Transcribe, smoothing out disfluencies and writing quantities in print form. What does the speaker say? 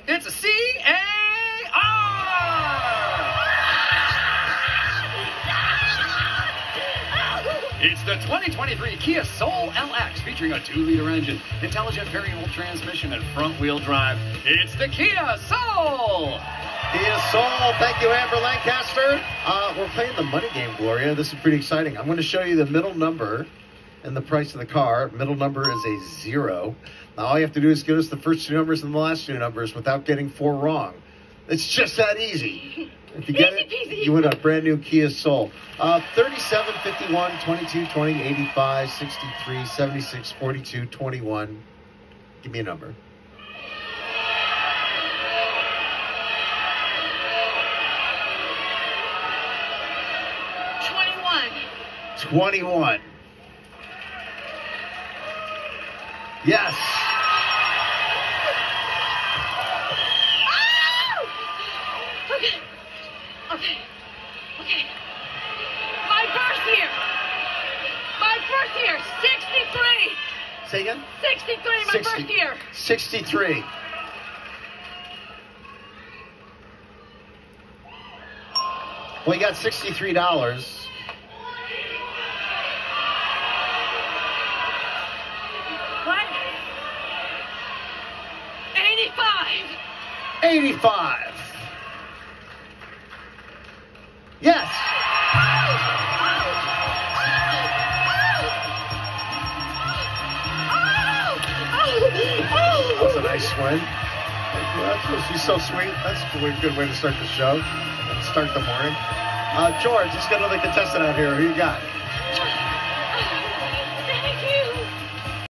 It's a C-A-R! It's the 2023 Kia Soul LX featuring a 2-liter engine, intelligent variable transmission, and front-wheel drive. It's the Kia Soul! Kia Soul. Thank you, Amber Lancaster. We're playing the money game, Gloria. This is pretty exciting. I'm going to show you the middle number and the price of the car. Middle number is a 0. Now, all you have to do is give us the first 2 numbers and the last 2 numbers without getting 4 wrong. It's just that easy. If you get it, you win a brand new Kia Soul. 37, 51, 22, 20, 85, 63, 76, 42, 21. Give me a number. 21. Yes. Okay. My birth year, 63. Say again? 63, my birth year. 63. Well, you got $63. What? 85. 85. Yes. That was a nice win. She's so sweet. That's a good way to start the show. Start the morning. George, let's get another contestant out here. Who you got?